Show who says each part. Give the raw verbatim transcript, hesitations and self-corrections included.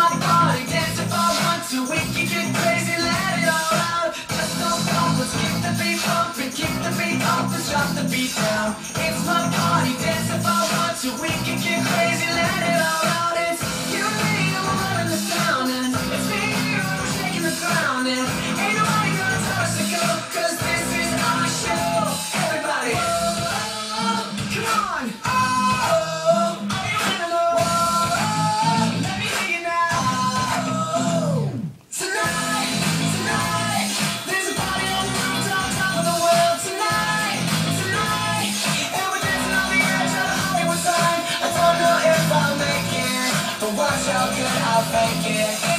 Speaker 1: my party, dance if I want to. We can get crazy, let it all out. Just no problems, keep the beat pumping, keep the beat up and drop the beat down. It's my party, dance if I want to. We can get crazy, let it all out. It's you and me, and we're running the town, and it's me and you, and we're shaking the ground, and ain't nobody gonna tell us to go, 'cause this is our show. Everybody, oh, come on, oh, are you animal? Oh, let me hear you now. Oh, tonight, tonight, there's a party on the rooftop, top of the world. Tonight, tonight, and we're dancing on the edge of the Hollywood sign. I don't know if I'll make it, but watch how good I'll fake it.